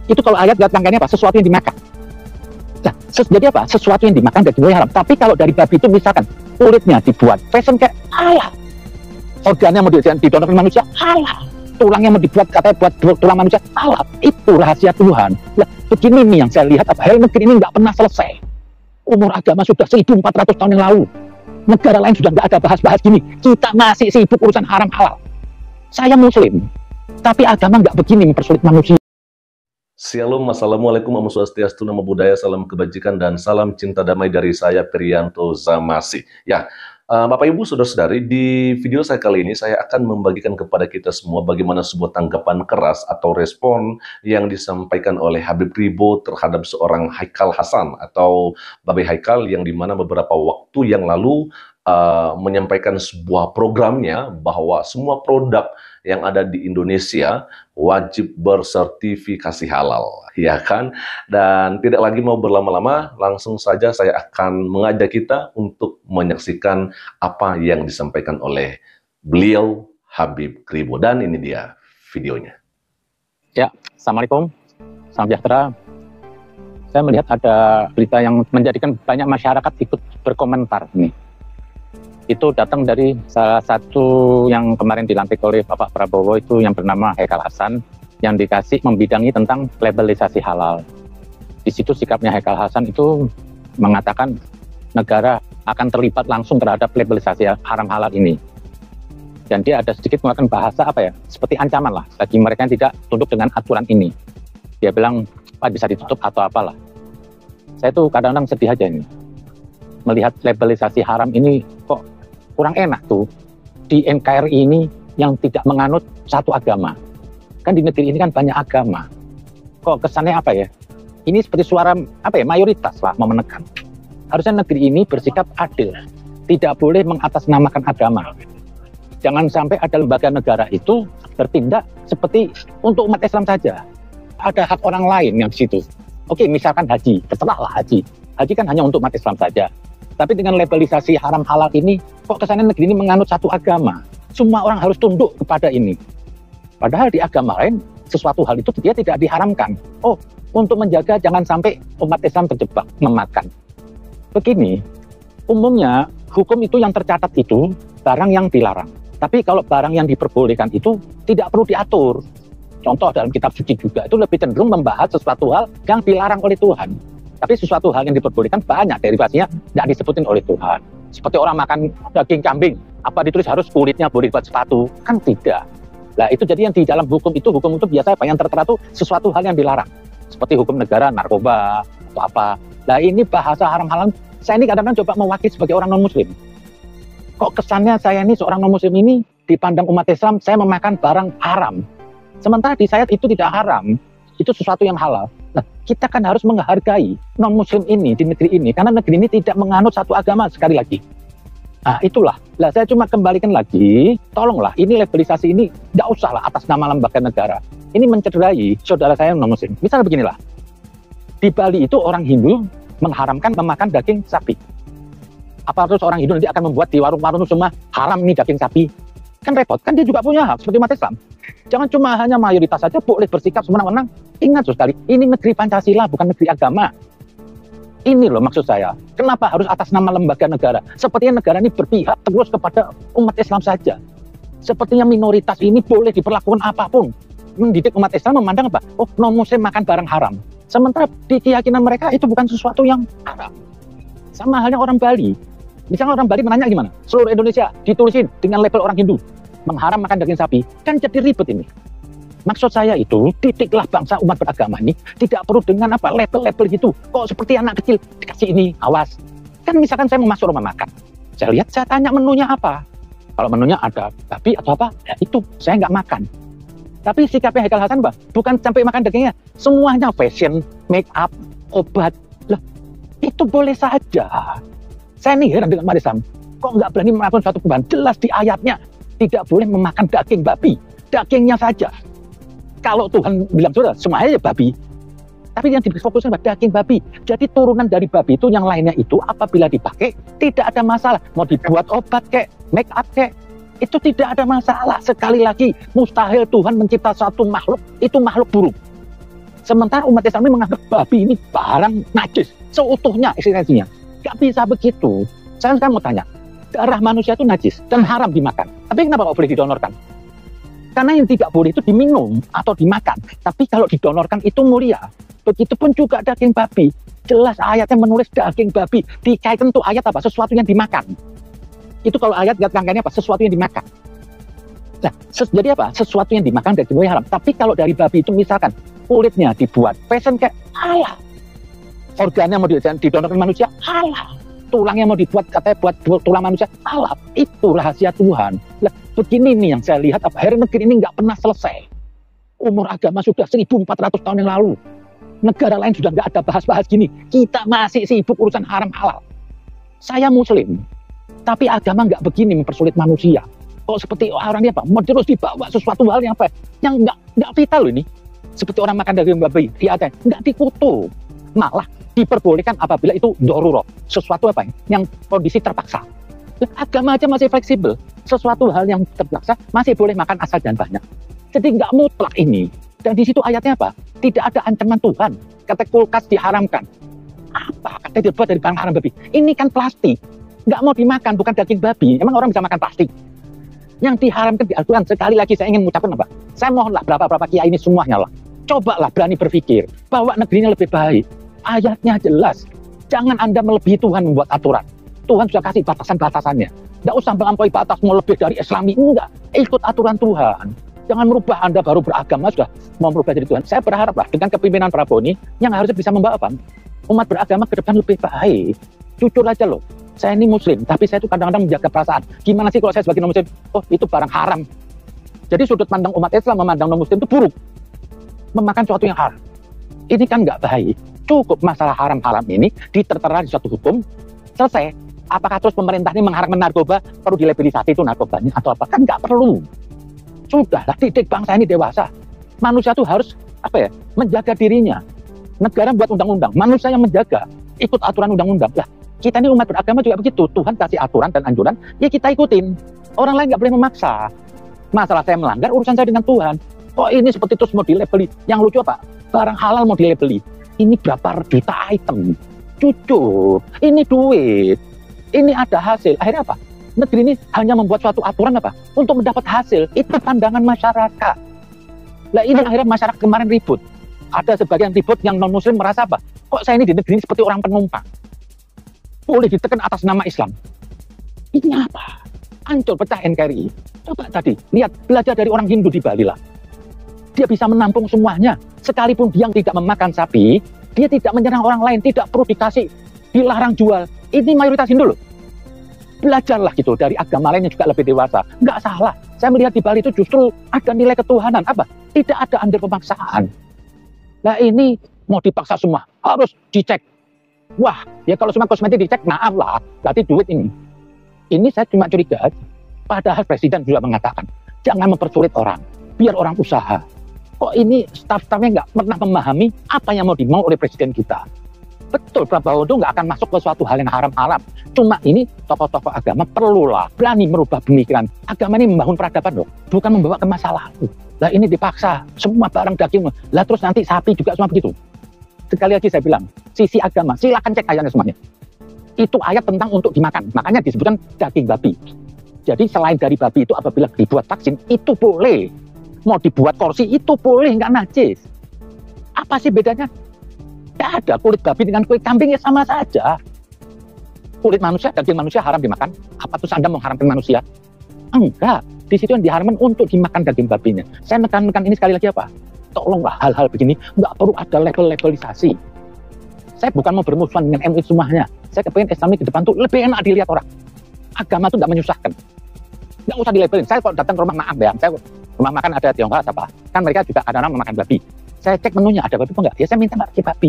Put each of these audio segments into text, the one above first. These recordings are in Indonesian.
Itu kalau ayat rangkaiannya apa? Sesuatu yang dimakan. Nah, jadi apa? Sesuatu yang dimakan dari boleh haram. Tapi kalau dari babi itu misalkan kulitnya dibuat fashion kayak halal, organnya mau didonor manusia halal, tulangnya mau dibuat katanya buat tulang manusia halal. Itu rahasia Tuhan. Nah, begini nih yang saya lihat, apa hal negeri ini nggak pernah selesai. Umur agama sudah 1400 tahun yang lalu. Negara lain sudah nggak ada bahas-bahas gini. Kita masih sibuk urusan haram halal. Saya muslim, tapi agama nggak begini mempersulit manusia. Shalom, assalamualaikum, Om Swastiastu, Namo Buddhaya, salam kebajikan dan salam cinta damai dari saya Priyanto Zamasi. Ya, Bapak Ibu Saudara-saudari, di video saya kali ini saya akan membagikan kepada kita semua bagaimana sebuah tanggapan keras atau respon yang disampaikan oleh Habib Ribo terhadap seorang Haikal Hasan atau Babe Haikal, yang dimana beberapa waktu yang lalu menyampaikan sebuah programnya bahwa semua produk yang ada di Indonesia wajib bersertifikasi halal, ya kan? Dan tidak lagi mau berlama-lama, langsung saja saya akan mengajak kita untuk menyaksikan apa yang disampaikan oleh beliau Habib Ribo. Dan ini dia videonya. Ya, Assalamualaikum, salam sejahtera. Saya melihat ada berita yang menjadikan banyak masyarakat ikut berkomentar nih. Itu datang dari salah satu yang kemarin dilantik oleh Bapak Prabowo, itu yang bernama Haikal Hasan, yang dikasih membidangi tentang labelisasi halal. Di situ sikapnya Haikal Hasan itu mengatakan negara akan terlibat langsung terhadap labelisasi haram halal ini. Dan dia ada sedikit menggunakan bahasa apa ya, seperti ancaman lah bagi mereka yang tidak tunduk dengan aturan ini. Dia bilang, Pak, bisa ditutup atau apalah. Saya tuh kadang-kadang sedih aja ini melihat labelisasi haram ini, kok kurang enak tuh di NKRI ini yang tidak menganut satu agama. Kan di negeri ini kan banyak agama. Kok kesannya apa ya? Ini seperti suara apa ya, mayoritas lah mau menekan. Harusnya negeri ini bersikap adil. Tidak boleh mengatasnamakan agama. Jangan sampai ada lembaga negara itu bertindak seperti untuk umat Islam saja. Ada hak orang lain yang di situ. Oke, misalkan haji, terserahlah haji. Haji kan hanya untuk umat Islam saja. Tapi dengan labelisasi haram halal ini, kok kesannya negeri ini menganut satu agama. Semua orang harus tunduk kepada ini. Padahal di agama lain, sesuatu hal itu dia tidak diharamkan. Oh, untuk menjaga jangan sampai umat Islam terjebak memakan. Begini, umumnya hukum itu yang tercatat itu barang yang dilarang. Tapi kalau barang yang diperbolehkan itu tidak perlu diatur. Contoh dalam kitab suci juga, itu lebih cenderung membahas sesuatu hal yang dilarang oleh Tuhan. Tapi sesuatu hal yang diperbolehkan banyak derivasinya tidak disebutin oleh Tuhan. Seperti orang makan daging kambing, apa ditulis harus kulitnya boleh buat sepatu? Kan tidak. Nah itu jadi yang di dalam hukum itu biasanya apa yang tertera itu sesuatu hal yang dilarang. Seperti hukum negara, narkoba, atau apa. Nah ini bahasa haram halal, saya ini kadang-kadang coba mewakili sebagai orang non-muslim. Kok kesannya saya ini seorang non-muslim ini dipandang umat Islam, saya memakan barang haram. Sementara di saya itu tidak haram, itu sesuatu yang halal. Nah, kita kan harus menghargai non-muslim ini di negeri ini, karena negeri ini tidak menganut satu agama sekali lagi. Nah, itulah. Lah, saya cuma kembalikan lagi, tolonglah, ini labelisasi ini, tidak usahlah atas nama lembaga negara. Ini mencederai saudara saya non-muslim. Misalnya beginilah, di Bali itu orang Hindu mengharamkan memakan daging sapi. Apa terus orang Hindu nanti akan membuat di warung-warung semua haram nih daging sapi? Kan repot, kan dia juga punya hak seperti umat Islam. Jangan cuma hanya mayoritas saja boleh bersikap semena-mena. Ingat sekali, ini negeri Pancasila, bukan negeri agama. Ini loh maksud saya. Kenapa harus atas nama lembaga negara? Sepertinya negara ini berpihak terus kepada umat Islam saja. Sepertinya minoritas ini boleh diperlakukan apapun. Mendidik umat Islam memandang apa? Oh, non-muslim makan barang haram. Sementara di keyakinan mereka itu bukan sesuatu yang haram. Sama halnya orang Bali. Misalnya orang Bali menanya gimana? Seluruh Indonesia ditulisin dengan label orang Hindu. Mengharam makan daging sapi, kan jadi ribet ini. Maksud saya itu, didiklah bangsa umat beragama ini tidak perlu dengan apa label-label gitu. Kok seperti anak kecil dikasih ini, awas. Kan misalkan saya mau masuk rumah makan, saya lihat, saya tanya menunya apa. Kalau menunya ada babi atau apa, ya itu saya nggak makan. Tapi sikapnya Haikal Hasan, bukan sampai makan dagingnya, semuanya fashion, make up, obat. Lah, itu boleh saja. Saya nih heran dengan umat Islam, kok nggak berani melakukan suatu perubahan? Jelas di ayatnya tidak boleh memakan daging babi, dagingnya saja. Kalau Tuhan bilang sudah, semuanya ya babi. Tapi yang difokuskan pada daging babi. Jadi turunan dari babi itu, yang lainnya itu apabila dipakai tidak ada masalah. Mau dibuat obat kek, make up kek, itu tidak ada masalah. Sekali lagi, mustahil Tuhan mencipta suatu makhluk, itu makhluk buruk. Sementara umat Islam ini menganggap babi ini barang najis, seutuhnya eksistensinya. Gak bisa begitu. Saya sekarang mau tanya, darah manusia itu najis dan haram dimakan. Tapi kenapa kok boleh didonorkan? Karena yang tidak boleh itu diminum atau dimakan. Tapi kalau didonorkan itu mulia. Begitupun juga daging babi. Jelas ayatnya menulis daging babi. Dikaitkan tuh ayat apa? Sesuatu yang dimakan. Itu kalau ayat lihat rangkaiannya apa? Sesuatu yang dimakan. Nah, jadi apa? Sesuatu yang dimakan dari haram. Tapi kalau dari babi itu misalkan kulitnya dibuat fashion kayak halal, organnya mau didonorkan manusia halal, tulangnya mau dibuat katanya buat tulang manusia halal. Itu rahasia Tuhan. Nah, begini nih yang saya lihat apa akhirnya negeri ini nggak pernah selesai. Umur agama sudah 1400 tahun yang lalu. Negara lain sudah nggak ada bahas-bahas gini. Kita masih sibuk urusan haram halal. Saya Muslim, tapi agama nggak begini mempersulit manusia. Kok seperti orang ini apa? Mau terus dibawa sesuatu hal yang apa? Yang nggak vital loh ini. Seperti orang makan daging babi, dia nggak dikutuk. Malah diperbolehkan apabila itu doruro. Sesuatu apa ya? Yang kondisi terpaksa. Agama aja masih fleksibel. Sesuatu hal yang terpaksa masih boleh makan asal dan banyak. Jadi nggak mutlak ini. Dan di situ ayatnya apa? Tidak ada ancaman Tuhan. Kata kulkas diharamkan. Apa? Kata dibuat dari barang haram babi. Ini kan plastik. Nggak mau dimakan, bukan daging babi. Emang orang bisa makan plastik? Yang diharamkan di Al-Quran. Sekali lagi saya ingin mengucapkan apa? Saya mohonlah berapa kiai ini semuanya lah. Cobalah berani berpikir bahwa negerinya lebih baik. Ayatnya jelas. Jangan Anda melebihi Tuhan membuat aturan. Tuhan sudah kasih batasan-batasannya. Nggak usah melampaui batas mau lebih dari Islami. Enggak. Ikut aturan Tuhan. Jangan merubah Anda baru beragama sudah mau merubah jadi Tuhan. Saya berharap lah dengan kepemimpinan Prabowo ini yang harusnya bisa membawa apa? Umat beragama ke depan lebih baik. Jujur aja loh. Saya ini Muslim, tapi saya itu kadang-kadang menjaga perasaan. Gimana sih kalau saya sebagai non-Muslim? Oh, itu barang haram. Jadi sudut pandang umat Islam memandang non-Muslim itu buruk. Memakan sesuatu yang haram. Ini kan nggak baik. Cukup masalah haram-haram ini ditertera di suatu hukum, selesai. Apakah terus pemerintah ini mengharamkan narkoba, perlu dilabellisasi itu narkobanya atau apa? Kan nggak perlu. Sudahlah, didik bangsa ini dewasa. Manusia itu harus menjaga dirinya. Negara buat undang-undang, manusia yang menjaga, ikut aturan undang-undang. Lah, kita ini umat beragama juga begitu. Tuhan kasih aturan dan anjuran, ya kita ikutin. Orang lain nggak boleh memaksa. Masalah saya melanggar, urusan saya dengan Tuhan. Kok ini seperti terus mau dilabeli? Yang lucu apa? Barang halal mau dilabeli. Ini berapa juta item? Jujur, ini duit. Ini ada hasil. Akhirnya apa? Negeri ini hanya membuat suatu aturan apa? Untuk mendapat hasil. Itu pandangan masyarakat. Lah ini akhirnya masyarakat kemarin ribut. Ada sebagian ribut yang non-Muslim merasa apa? Kok saya ini di negeri ini seperti orang penumpang? Boleh ditekan atas nama Islam. Ini apa? Hancur, pecah NKRI. Coba tadi, lihat, belajar dari orang Hindu di Bali lah. Dia bisa menampung semuanya. Sekalipun dia tidak memakan sapi, dia tidak menyerang orang lain, tidak perlu dikasih, dilarang jual. Ini mayoritas Hindu loh. Belajarlah gitu dari agama lainnya juga lebih dewasa. Nggak salah. Saya melihat di Bali itu justru ada nilai ketuhanan. Apa? Tidak ada andil pemaksaan. Nah ini mau dipaksa semua. Harus dicek. Wah, ya kalau semua kosmetik dicek, maaf lah. Berarti duit ini. Ini saya cuma curiga aja. Padahal Presiden juga mengatakan, jangan mempersulit orang. Biar orang usaha. Kok ini staf-stafnya nggak pernah memahami apa yang mau dimau oleh Presiden kita. Betul, Prabowo itu nggak akan masuk ke suatu hal yang haram-haram. Cuma ini tokoh-tokoh agama perlulah berani merubah pemikiran. Agama ini membangun peradaban loh, bukan membawa ke masa lalu. Lah ini dipaksa, semua barang daging. Lah terus nanti sapi juga semua begitu. Sekali lagi saya bilang, sisi agama, silakan cek ayatnya semuanya. Itu ayat tentang untuk dimakan, makanya disebutkan daging babi. Jadi selain dari babi itu apabila dibuat vaksin, itu boleh. Mau dibuat kursi, itu boleh, nggak najis. Apa sih bedanya? Tidak ada, kulit babi dengan kulit kambing ya sama saja. Kulit manusia, daging manusia haram dimakan. Apa terus Anda mengharamkan manusia? Enggak, di situ yang diharamkan untuk dimakan daging babinya. Saya menekan ini sekali lagi apa? Tolonglah hal-hal begini, nggak perlu ada level-levelisasi. Saya bukan mau bermusuhan dengan MUI semuanya. Saya kepengen Islam ini ke depan tuh lebih enak dilihat orang. Agama tuh nggak menyusahkan. Nggak usah dilabelin. Saya kalau datang ke rumah, maaf ya, saya rumah makan ada Tionghoa apa? Kan mereka juga kadang-kadang memakan babi. Saya cek menunya ada babi apa enggak? Ya saya minta nggak pakai babi.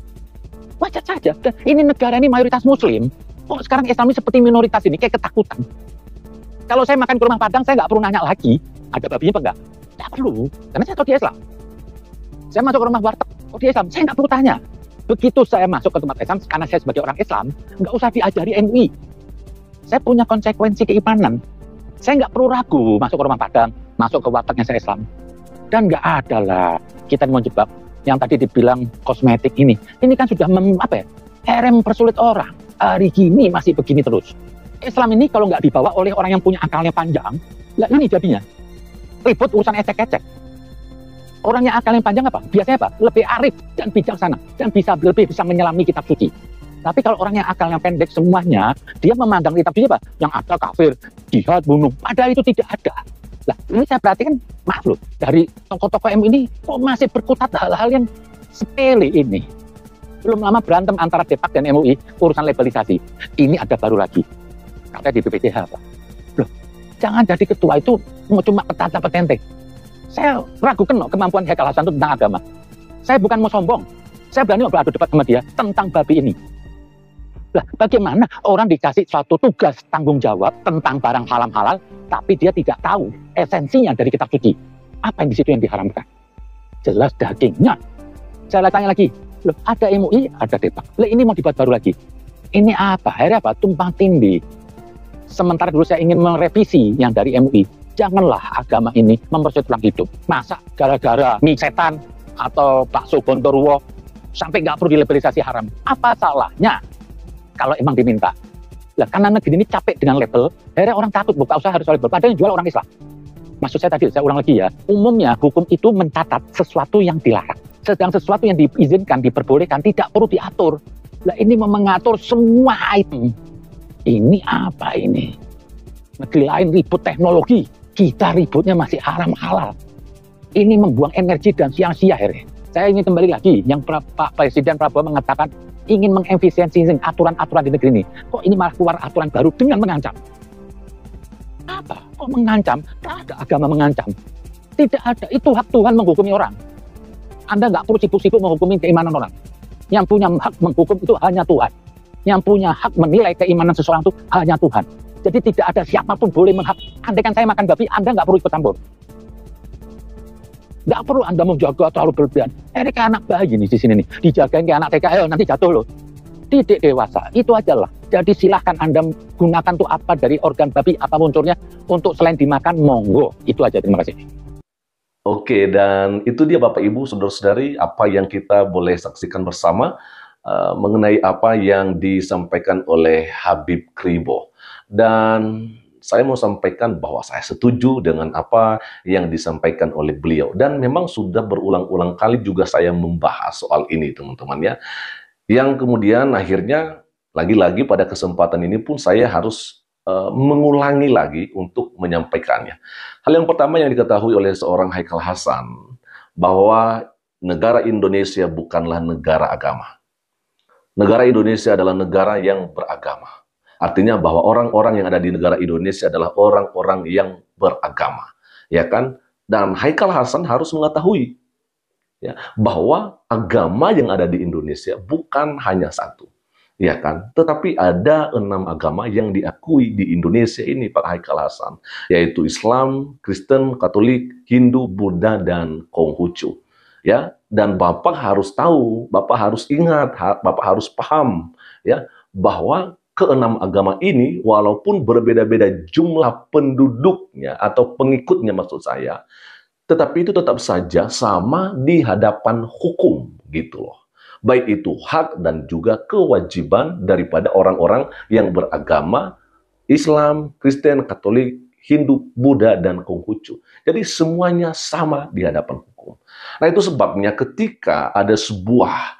Wajar saja. Dan ini negara ini mayoritas Muslim. Kok sekarang Islam ini seperti minoritas ini kayak ketakutan. Kalau saya makan ke rumah Padang, saya nggak perlu nanya lagi ada babinya apa enggak. Nggak perlu, karena saya tahu dia Islam. Saya masuk ke rumah warteg, oh dia Islam, saya nggak perlu tanya. Begitu saya masuk ke tempat Islam, karena saya sebagai orang Islam, nggak usah diajari MUI. Saya punya konsekuensi keimanan. Saya nggak perlu ragu masuk ke rumah Padang, masuk ke wartegnya saya Islam. Dan nggak ada lah kita mau jebak yang tadi dibilang kosmetik ini kan sudah mempersulit orang. Hari gini masih begini terus. Islam ini kalau nggak dibawa oleh orang yang punya akalnya panjang, lah ini jadinya ribut urusan ecek-ecek. Orang yang akalnya panjang biasanya lebih arif dan bijaksana dan lebih bisa menyelami kitab suci. Tapi kalau orang yang akalnya pendek semuanya, dia memandang kitab suci yang ada kafir, jihad, bunuh. Padahal itu tidak ada. Lah, ini saya perhatikan, maaf loh, dari tokoh-tokoh MUI ini kok masih berkutat hal-hal yang sepele ini. Belum lama berantem antara Depak dan MUI urusan labelisasi. Ini ada baru lagi. Katanya di BPJH, Pak. Loh, jangan jadi ketua itu cuma petata-petente. Saya ragukan loh kemampuan Haikal Hasan itu tentang agama. Saya bukan mau sombong. Saya berani beradu debat sama dia tentang babi ini. Lah, bagaimana orang dikasih suatu tugas tanggung jawab tentang barang halal, tapi dia tidak tahu esensinya dari kitab suci. Apa yang di situ yang diharamkan? Jelas dagingnya. Saya tanya lagi, loh, ada MUI, ada Depak. Lah, ini mau debat baru lagi. Ini apa? Akhirnya tumpang tindih. Sementara dulu saya ingin merevisi yang dari MUI. Janganlah agama ini mempersulit orang hidup. Masa gara-gara mie setan atau bakso Gondoruo sampai nggak perlu dilabelisasi haram? Apa salahnya? Kalau emang diminta. Lah, karena negeri ini capek dengan label, akhirnya orang takut buka usaha harus label. Padahal yang jual orang Islam. Maksud saya tadi, saya ulang lagi ya. Umumnya hukum itu mencatat sesuatu yang dilarang. Sedang sesuatu yang diizinkan, diperbolehkan, tidak perlu diatur. Lah, ini mengatur semua item. Ini apa ini? Negeri lain ribut teknologi. Kita ributnya masih haram halal. Ini membuang energi dan sia-sia akhirnya. Saya ingin kembali lagi, yang Pak Presiden Prabowo mengatakan ingin mengefisiensi aturan-aturan di negeri ini. Kok ini malah keluar aturan baru dengan mengancam? Apa? Kok mengancam? Tidak ada agama mengancam. Tidak ada. Itu hak Tuhan menghukumi orang. Anda nggak perlu sibuk-sibuk menghukumi keimanan orang. Yang punya hak menghukum itu hanya Tuhan. Yang punya hak menilai keimanan seseorang itu hanya Tuhan. Jadi tidak ada siapapun boleh menghak. Andaikan saya makan babi, Anda nggak perlu ikut campur. Nggak perlu Anda menjaga terlalu berlebihan. Kayak anak bayi nih di sini nih, dijagain kayak anak TK, nanti jatuh loh. Didik dewasa, itu aja lah. Jadi silahkan Anda gunakan tuh apa dari organ babi, apa unsurnya, untuk selain dimakan, monggo. Itu aja, terima kasih. Oke, dan itu dia Bapak Ibu, Saudara-saudari, apa yang kita boleh saksikan bersama mengenai apa yang disampaikan oleh Habib Kribo. Dan saya mau sampaikan bahwa saya setuju dengan apa yang disampaikan oleh beliau. Dan memang sudah berulang-ulang kali juga saya membahas soal ini, teman-teman ya. Yang kemudian akhirnya, lagi-lagi pada kesempatan ini pun saya harus mengulangi lagi untuk menyampaikannya. Hal yang pertama yang diketahui oleh seorang Haikal Hasan, bahwa negara Indonesia bukanlah negara agama. Negara Indonesia adalah negara yang beragama. Artinya bahwa orang-orang yang ada di negara Indonesia adalah orang-orang yang beragama, ya kan? Dan Haikal Hasan harus mengetahui ya, bahwa agama yang ada di Indonesia bukan hanya satu, ya kan? Tetapi ada 6 agama yang diakui di Indonesia ini, Pak Haikal Hasan, yaitu Islam, Kristen, Katolik, Hindu, Buddha, dan Konghucu. Ya, dan Bapak harus tahu, Bapak harus ingat, Bapak harus paham, ya, bahwa ke-6 agama ini, walaupun berbeda-beda jumlah penduduknya atau pengikutnya maksud saya, tetapi itu tetap saja sama di hadapan hukum gitu loh. Baik itu hak dan juga kewajiban daripada orang-orang yang beragama Islam, Kristen, Katolik, Hindu, Buddha, dan Konghucu. Jadi semuanya sama di hadapan hukum. Nah, itu sebabnya ketika ada sebuah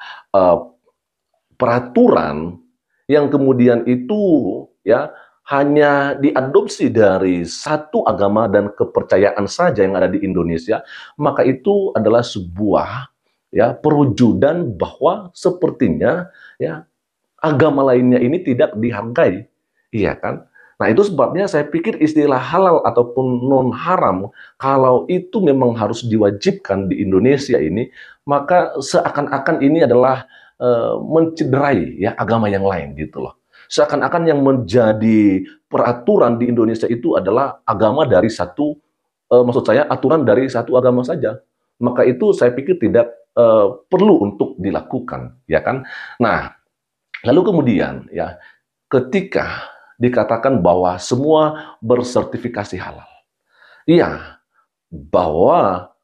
peraturan yang kemudian itu ya hanya diadopsi dari satu agama dan kepercayaan saja yang ada di Indonesia, maka itu adalah sebuah ya perwujudan bahwa sepertinya ya agama lainnya ini tidak dihargai, iya kan? Nah, itu sebabnya saya pikir istilah halal ataupun non haram, kalau itu memang harus diwajibkan di Indonesia ini, maka seakan-akan ini adalah mencederai ya agama yang lain gitu loh. Seakan-akan yang menjadi peraturan di Indonesia itu adalah agama dari satu, maksud saya aturan dari satu agama saja. Maka itu saya pikir tidak perlu untuk dilakukan, ya kan? Nah, lalu kemudian ya ketika dikatakan bahwa semua bersertifikasi halal, iya, bahwa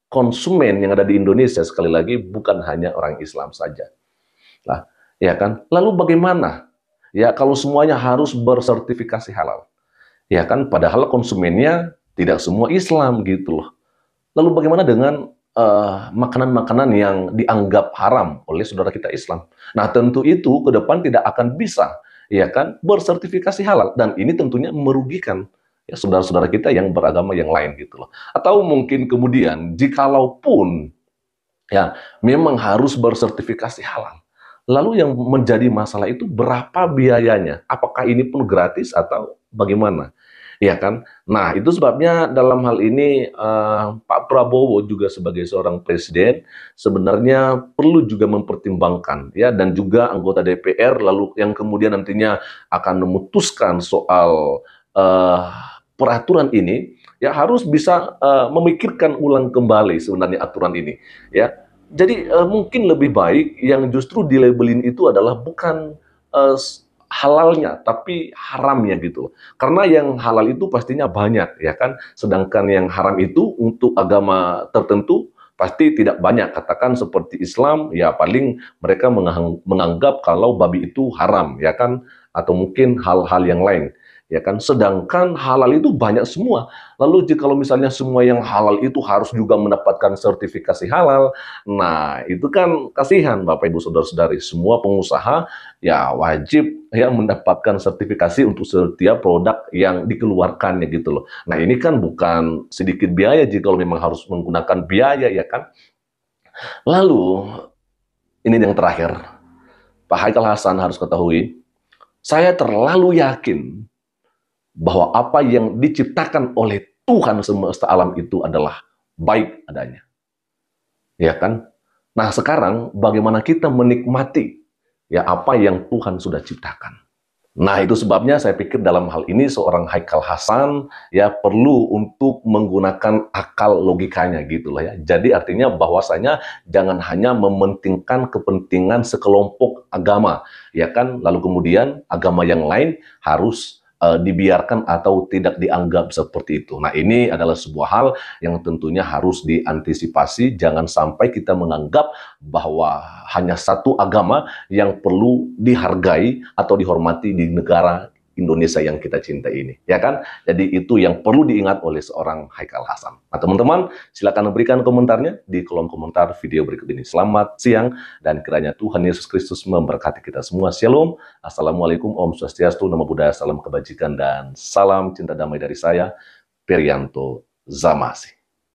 konsumen yang ada di Indonesia, sekali lagi bukan hanya orang Islam saja. Lah, ya kan? Lalu bagaimana? Ya, kalau semuanya harus bersertifikasi halal. Ya kan, padahal konsumennya tidak semua Islam gitu loh. Lalu bagaimana dengan makanan-makanan yang dianggap haram oleh saudara kita Islam? Nah, tentu itu ke depan tidak akan bisa, ya kan, bersertifikasi halal, dan ini tentunya merugikan ya saudara-saudara kita yang beragama yang lain gitu loh. Atau mungkin kemudian jikalaupun ya memang harus bersertifikasi halal, lalu yang menjadi masalah itu berapa biayanya? Apakah ini pun gratis atau bagaimana? Ya kan? Nah, itu sebabnya dalam hal ini Pak Prabowo juga sebagai seorang presiden sebenarnya perlu juga mempertimbangkan ya, dan juga anggota DPR lalu yang kemudian nantinya akan memutuskan soal eh, peraturan ini ya harus bisa memikirkan ulang kembali sebenarnya aturan ini ya. Jadi mungkin lebih baik yang justru dilabelin itu adalah bukan eh, halalnya, tapi haramnya gitu loh. Karena yang halal itu pastinya banyak, ya kan? Sedangkan yang haram itu untuk agama tertentu pasti tidak banyak. Katakan seperti Islam, ya paling mereka menganggap kalau babi itu haram, ya kan? Atau mungkin hal-hal yang lain. Ya kan, sedangkan halal itu banyak semua. Lalu jika misalnya semua yang halal itu harus juga mendapatkan sertifikasi halal, nah itu kan kasihan Bapak Ibu Saudara-saudari. Semua pengusaha ya wajib ya mendapatkan sertifikasi untuk setiap produk yang dikeluarkannya gitu loh. Nah ini kan bukan sedikit biaya jika memang harus menggunakan biaya ya kan. Lalu ini yang terakhir, Pak Haikal Hasan harus ketahui, saya terlalu yakin bahwa apa yang diciptakan oleh Tuhan semesta alam itu adalah baik adanya. Ya kan? Nah, sekarang bagaimana kita menikmati ya apa yang Tuhan sudah ciptakan. Nah, itu sebabnya saya pikir dalam hal ini seorang Haikal Hasan ya perlu untuk menggunakan akal logikanya gitu lah ya. Jadi artinya bahwasanya jangan hanya mementingkan kepentingan sekelompok agama, ya kan? Lalu kemudian agama yang lain harus dibiarkan atau tidak dianggap seperti itu. Nah, ini adalah sebuah hal yang tentunya harus diantisipasi. Jangan sampai kita menganggap bahwa hanya satu agama yang perlu dihargai atau dihormati di negara Indonesia yang kita cintai ini, ya kan? Jadi itu yang perlu diingat oleh seorang Haikal Hasan. Nah, teman-teman, silakan berikan komentarnya di kolom komentar video berikut ini. Selamat siang dan kiranya Tuhan Yesus Kristus memberkati kita semua. Shalom. Assalamualaikum, Om Swastiastu, Namo Buddhaya, salam kebajikan dan salam cinta damai dari saya, Perianto Zamasi.